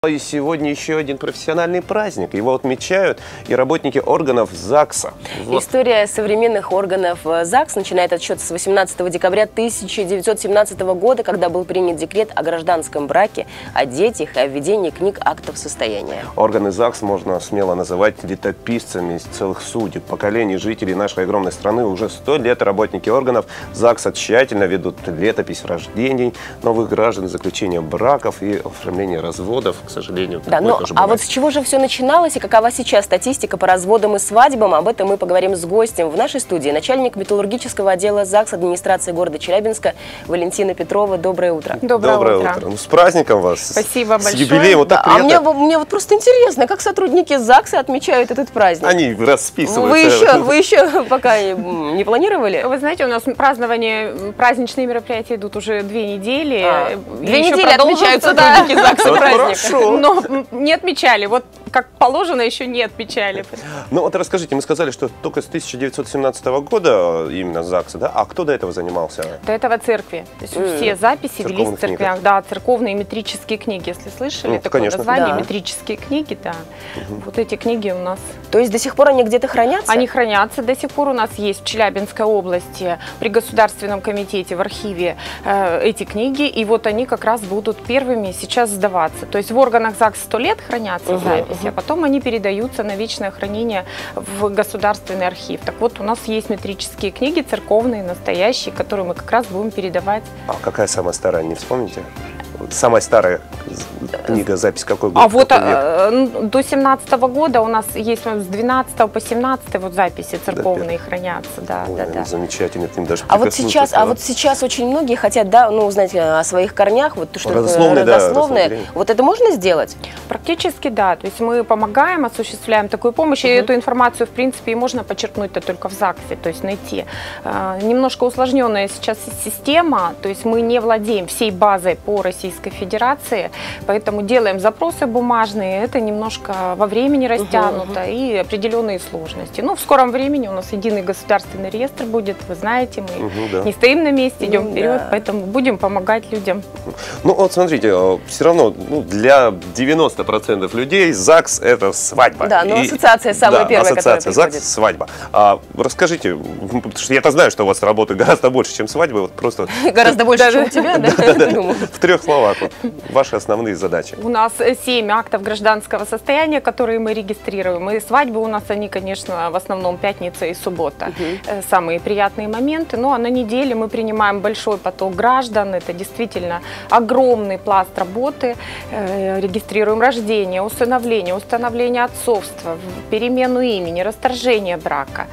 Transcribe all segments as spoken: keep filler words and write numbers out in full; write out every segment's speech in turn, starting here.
И сегодня еще один профессиональный праздник. Его отмечают и работники органов ЗАГСа. Вот. История современных органов ЗАГС начинает отсчет с восемнадцатого декабря тысяча девятьсот семнадцатого года, когда был принят декрет о гражданском браке, о детях и о введении книг актов состояния. Органы ЗАГС можно смело называть летописцами целых судеб, поколений жителей нашей огромной страны. Уже сто лет работники органов ЗАГСа тщательно ведут летопись рождений новых граждан, заключения браков и оформления разводов. К сожалению, да, но, а вот с чего же все начиналось и какова сейчас статистика по разводам и свадьбам? Об этом мы поговорим с гостем в нашей студии. Начальник металлургического отдела ЗАГС администрации города Челябинска Валентина Петрова. Доброе утро. Доброе, Доброе утро. утро. Ну, с праздником вас. Спасибо с большое. С юбилеем. Вот так да, а мне, мне вот просто интересно, как сотрудники ЗАГСа отмечают этот праздник? Они расписываются. Вы еще, вы еще пока не планировали? Вы знаете, у нас празднование, праздничные мероприятия идут уже две недели. А, две недели отмечают сотрудники ЗАГСа праздник. Но не отмечали. Вот как положено, еще не отмечали. Ну вот расскажите, мы сказали, что только с тысяча девятьсот семнадцатого года именно ЗАГСа, да? А кто до этого занимался? До этого церкви. То есть mm. все записи велись в церквях. Книгах. Да, церковные метрические книги, если слышали. Mm, такое конечно. название, да. метрические книги, да. Mm-hmm. Вот эти книги у нас. То есть до сих пор они где-то хранятся? Они хранятся. До сих пор у нас есть в Челябинской области при Государственном комитете в архиве э, эти книги. И вот они как раз будут первыми сейчас сдаваться. То есть в органах ЗАГС сто лет хранятся uh-huh, записи, uh-huh. а потом они передаются на вечное хранение в Государственный архив. Так вот, у нас есть метрические книги, церковные, настоящие, которые мы как раз будем передавать. А какая самая старая, не вспомните? Самая старая книга, запись какой год? А вот а, до семнадцатого года у нас есть с двенадцатого по семнадцатый вот записи церковные да, хранятся. Да, Ой, да, да. Замечательно, к ним даже а вот сейчас, а вот сейчас очень многие хотят, да, ну, узнать о своих корнях, вот то, что родословные, родословные. Да, вот это можно сделать? Практически да. То есть мы помогаем, осуществляем такую помощь, угу. и эту информацию, в принципе, и можно подчеркнуть-то только в ЗАГСе, то есть найти. А, немножко усложненная сейчас система, то есть мы не владеем всей базой по Российской Федерации, поэтому делаем запросы бумажные, это немножко во времени растянуто uh-huh, uh-huh. и определенные сложности. Ну, в скором времени у нас единый государственный реестр будет, вы знаете, мы uh-huh, да. не стоим на месте, идем uh-huh, вперед, да. поэтому будем помогать людям. Ну, вот смотрите, все равно ну, для девяноста процентов людей ЗАГС – это свадьба. Да, ну ассоциация самая да, первая, ассоциация которая ЗАГС – свадьба. А, расскажите, потому что я-то знаю, что у вас работы гораздо больше, чем свадьбы, вот просто… Гораздо больше, чем у тебя, да? В трех словах. Вот, ваши основные задачи. У нас семь актов гражданского состояния, которые мы регистрируем. И свадьбы у нас, они, конечно, в основном пятница и суббота. Uh-huh. Самые приятные моменты. Ну, а на неделе мы принимаем большой поток граждан. Это действительно огромный пласт работы. Регистрируем рождение, усыновление, установление отцовства, перемену имени, расторжение брака.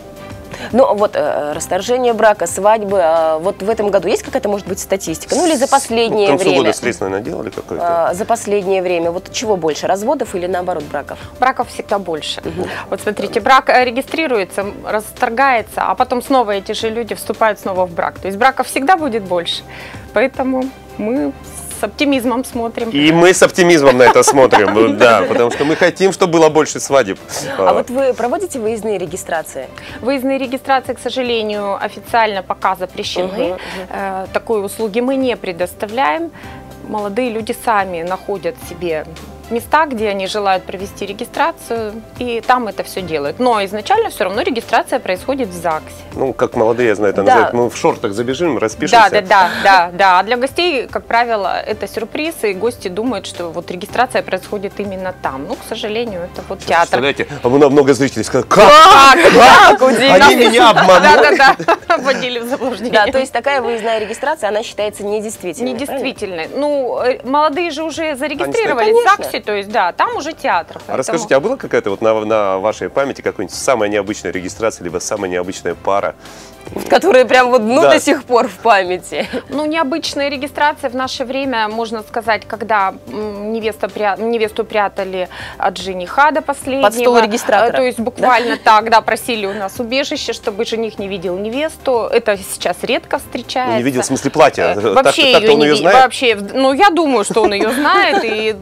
Ну, вот э, расторжение брака, свадьбы, э, вот в этом году есть какая-то, может быть, статистика? Ну, или за последнее ну, к концу время? года следствие наделали какое-то? Э, за последнее время. Вот чего больше, разводов или, наоборот, браков? Браков всегда больше. Угу. Вот смотрите, брак регистрируется, расторгается, а потом снова эти же люди вступают снова в брак. То есть браков всегда будет больше. Поэтому мы с оптимизмом смотрим. И мы с оптимизмом на это смотрим, да, потому что мы хотим, чтобы было больше свадеб. А вот вы проводите выездные регистрации? Выездные регистрации, к сожалению, официально пока запрещены. Такой услуги мы не предоставляем. Молодые люди сами находят себе места, где они желают провести регистрацию, и там это все делают. Но изначально все равно регистрация происходит в ЗАГСе. Ну, как молодые, я знаю, это да. называют, мы в шортах забежим, распишемся. Да, да, да, да, да. А для гостей, как правило, это сюрприз, и гости думают, что вот регистрация происходит именно там. Ну, к сожалению, это вот театр. Представляете, а много зрителей сказали, как? Как? Как? Они меня обманули. Да, да, да, вводили в заблуждение. Да, то есть такая выездная регистрация, она считается недействительной. Недействительной. Ну, молодые же уже зарегистрировались в ЗАГСе, то есть, да, там уже театр. Поэтому... А расскажите, а была какая-то вот на, на вашей памяти какая-нибудь самая необычная регистрация, либо самая необычная пара? Которые прям вот, ну, да. до сих пор в памяти. Ну, необычная регистрация в наше время, можно сказать, когда невеста, невесту прятали от жениха до последнего. Под стол регистратора. То есть буквально да? так, да, просили у нас убежище, чтобы жених не видел невесту. Это сейчас редко встречается. Не видел в смысле платья? Вообще так, ее не ее видел. Вообще, ну, я думаю, что он ее знает, и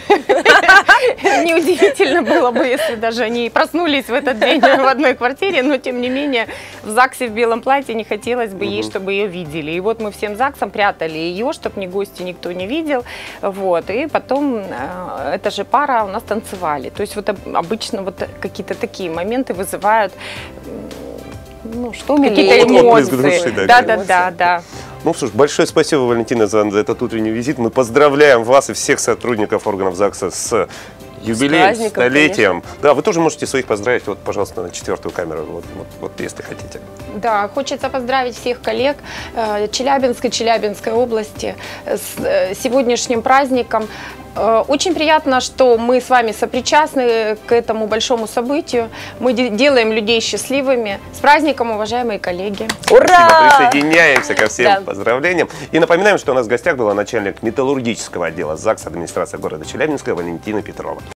неудивительно было бы, если даже они проснулись в этот день в одной квартире, но тем не менее в ЗАГСе в Белом платье, не хотелось бы ей, чтобы ее видели. И вот мы всем ЗАГСам прятали ее, чтобы ни гости никто не видел. Вот. И потом э, эта же пара у нас танцевали. То есть вот обычно вот какие-то такие моменты вызывают ну, что какие-то эмоции. Души, да, да, да, да, да. Ну что ж, большое спасибо, Валентина, за, за этот утренний визит. Мы поздравляем вас и всех сотрудников органов ЗАГСа с юбилеем, с столетием. Конечно. Да, вы тоже можете своих поздравить. Вот, пожалуйста, на четвертую камеру, вот, вот, вот если хотите. Да, хочется поздравить всех коллег э, Челябинской, Челябинской области с э, сегодняшним праздником. Э, очень приятно, что мы с вами сопричастны к этому большому событию. Мы де делаем людей счастливыми. С праздником, уважаемые коллеги! Ура! Спасибо, присоединяемся ко всем да. поздравлениям. И напоминаем, что у нас в гостях была начальник металлургического отдела ЗАГС администрации города Челябинска Валентина Петрова.